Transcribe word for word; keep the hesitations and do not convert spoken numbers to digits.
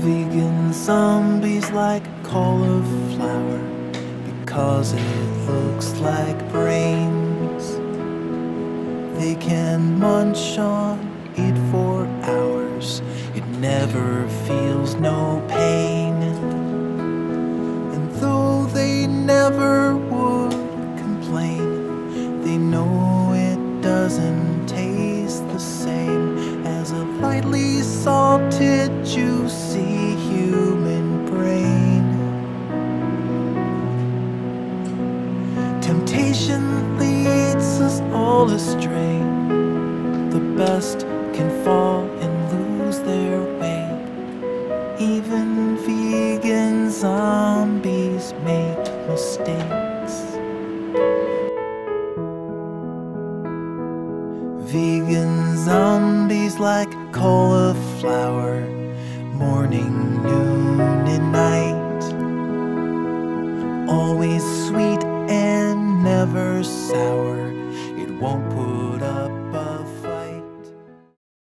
Vegan zombies like cauliflower because it looks like brains. They can munch on it for hours. It never feels no pain. And though they never would complain, they know it doesn't taste the same as a lightly salted, juicy human brain. Temptation leads us all astray. The best can fall and lose their way. Even vegan zombies make mistakes. Vegan zombies like cauliflower, morning, noon, and night. Always sweet and never sour. It won't put up